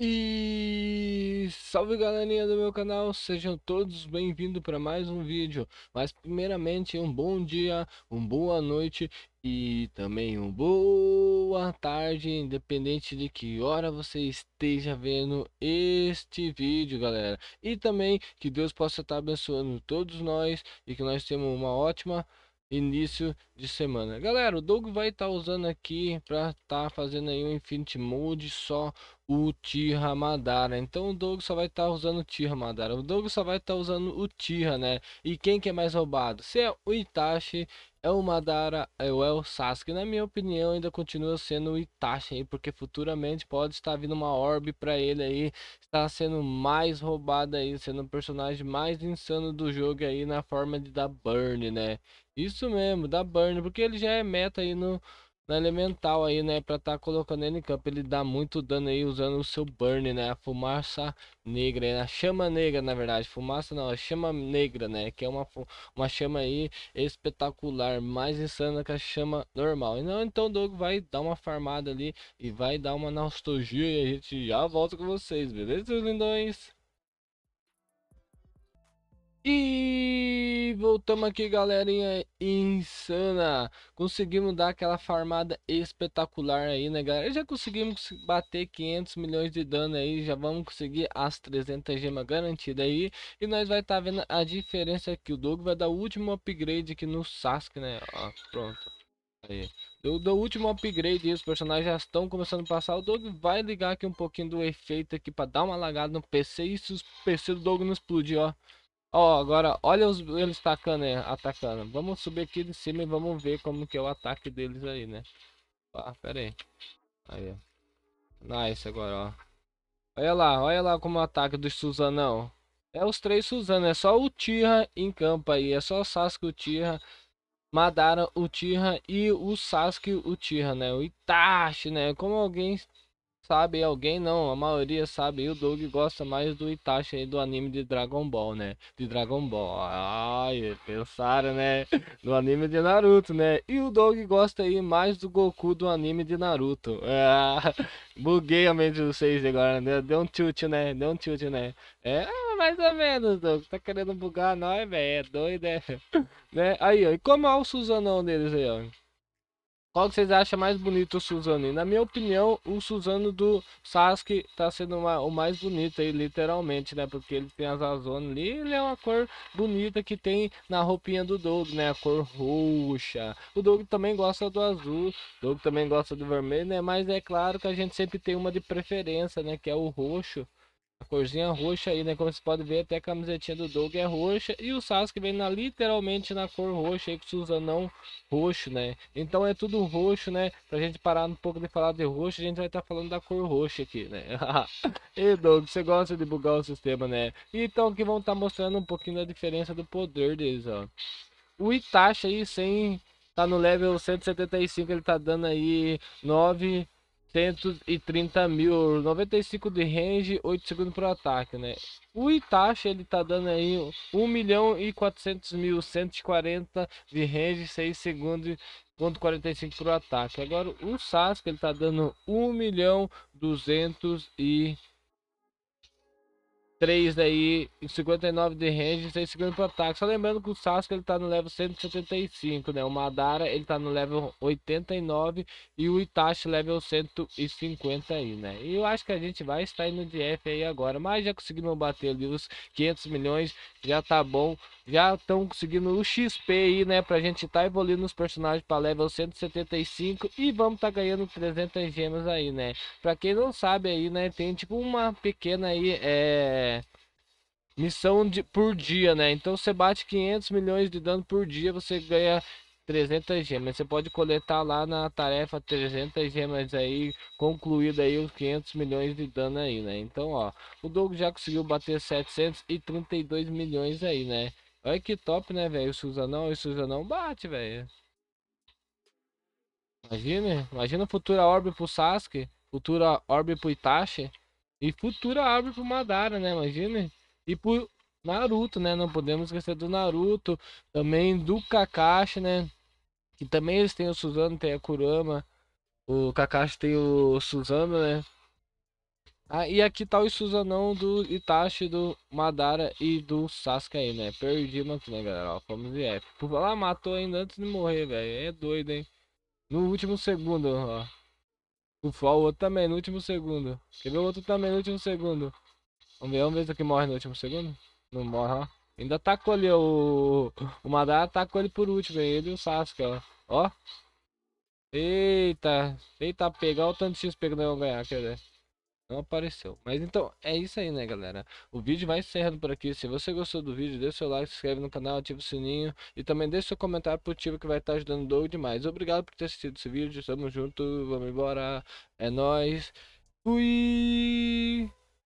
E salve galerinha do meu canal, sejam todos bem-vindos para mais um vídeo. Mas primeiramente um bom dia, uma boa noite e também uma boa tarde, independente de que hora você esteja vendo este vídeo, galera. E também que Deus possa estar abençoando todos nós e que nós tenhamos uma ótima início de semana. Galera, o Doug vai estar usando aqui para estar fazendo aí um Infinity Mode só o Tira Madara. Então o Doug só vai estar usando o Tira Madara. O Doug só vai estar usando o Tira, né? E quem que é mais roubado? Se é o Itachi, é o Madara, é o Sasuke. Na minha opinião, ainda continua sendo o Itachi aí, porque futuramente pode estar vindo uma orbe para ele aí, está sendo mais roubado aí, sendo o personagem mais insano do jogo aí na forma de dar burn, né? Isso mesmo, da burn, porque ele já é meta aí no na elemental aí, né, pra tá colocando ele em campo. Ele dá muito dano aí usando o seu burn, né, a fumaça negra, a chama negra, na verdade, fumaça não, a chama negra, né, que é uma chama aí espetacular, mais insana que a chama normal. E não, então o Doug vai dar uma farmada ali e vai dar uma nostalgia e a gente já volta com vocês, beleza, lindões? E voltamos aqui, galerinha insana. Conseguimos dar aquela farmada espetacular aí, né, galera? Já conseguimos bater 500 milhões de dano aí. Já vamos conseguir as 300 gemas garantidas aí. E nós vai estar vendo a diferença aqui. O Doug vai dar o último upgrade aqui no Sasuke, né? Ó, pronto. Aí. Do último upgrade e os personagens já estão começando a passar. O Doug vai ligar aqui um pouquinho do efeito aqui para dar uma lagada no PC. E se o PC do Doug não explodir, ó. Ó, agora olha eles tacando, atacando. Vamos subir aqui de cima e vamos ver como que é o ataque deles aí, né? Ah, pera aí. Aí, ó. Nice agora, ó. Olha lá como o ataque do Suzanão. É os três Suzano, é só o Tira em campo aí. É só o Sasuke, o Tira, Madara, o Tira e o Sasuke, o Tira, né? O Itachi, né? Como alguém sabe, alguém não, a maioria sabe, e o Doug gosta mais do Itachi aí do anime de Dragon Ball, né? De Dragon Ball. Ai, pensaram, né? No anime de Naruto, né? E o Doug gosta aí mais do Goku do anime de Naruto. Ah, buguei a mente de vocês agora, né? Deu um tilt, né? Deu um tilt, né? É, mais ou menos, Doug. Tá querendo bugar nós, velho? É doido, é? Né? Aí, ó. E como é o Suzanão deles aí, ó? Qual que vocês acham mais bonito o Suzano? E na minha opinião, o Suzano do Sasuke tá sendo o mais bonito aí, literalmente, né? Porque ele tem as azonas ali, ele é uma cor bonita que tem na roupinha do Doug, né? A cor roxa. O Doug também gosta do azul, o Doug também gosta do vermelho, né? Mas é claro que a gente sempre tem uma de preferência, né? Que é o roxo. A corzinha roxa aí, né? Como você pode ver, até a camisetinha do Doug é roxa. E o Sasuke vem literalmente na cor roxa aí, com o Suzanão roxo, né? Então é tudo roxo, né? Pra gente parar um pouco de falar de roxo, a gente vai estar falando da cor roxa aqui, né? E Doug, você gosta de bugar o sistema, né? Então aqui vão estar mostrando um pouquinho da diferença do poder deles, ó. O Itachi aí, sem tá no level 175, ele tá dando aí 930 mil, 95 de range, 8 segundos pro ataque, né? O Itachi, ele tá dando aí 1 milhão e 400 mil, 140 de range, 6 segundos, ponto 45 pro ataque. Agora o Sasuke, ele tá dando 1 milhão 200 e 3 daí, 59 de range, 6 segundos pro ataque. Só lembrando que o Sasuke ele tá no level 175, né? O Madara ele tá no level 89 e o Itachi level 150 aí, né? E eu acho que a gente vai estar indo de F aí agora, mas já conseguimos bater ali os 500 milhões, já tá bom. Já estão conseguindo o XP aí, né? Pra gente tá evoluindo os personagens para level 175 e vamos tá ganhando 300 gemas aí, né? Pra quem não sabe aí, né? Tem tipo uma pequena aí, missão por dia, né? Então você bate 500 milhões de dano por dia, você ganha 300 gemas. Você pode coletar lá na tarefa 300 gemas aí, concluída aí os 500 milhões de dano aí, né? Então, ó, o Doug já conseguiu bater 732 milhões aí, né? Olha que top, né, velho? O Suzanão bate, velho. Imagina futura orbe pro Sasuke, futura orbe pro Itachi e futura orbe pro Madara, né? Imagina. E pro Naruto, né? Não podemos esquecer do Naruto, também do Kakashi, né? Que também eles têm o Suzano, tem a Kurama. O Kakashi tem o Suzano, né? Ah, e aqui tá o Suzanão do Itachi, do Madara e do Sasuke aí, né? Perdimos aqui, né, galera? Ó, fomos de F. Por lá, matou ainda antes de morrer, velho. É doido, hein? No último segundo, ó. O outro também, no último segundo. Quer ver o outro também no último segundo? Vamos ver se aqui morre no último segundo. Não morre, ó. Ainda tacou ali, o Madara tacou ele por último, hein? Ele e o Sasuke, ó. Ó. Eita. Eita, pegar o tanto de XP que nós vamos ganhar, quer ver? Não apareceu. Mas então, é isso aí, né, galera? O vídeo vai encerrando por aqui. Se você gostou do vídeo, deixa seu like, se inscreve no canal, ativa o sininho. E também deixa seu comentário positivo que vai estar ajudando o Doug demais. Obrigado por ter assistido esse vídeo. Tamo junto, vamos embora. É nóis. Fui!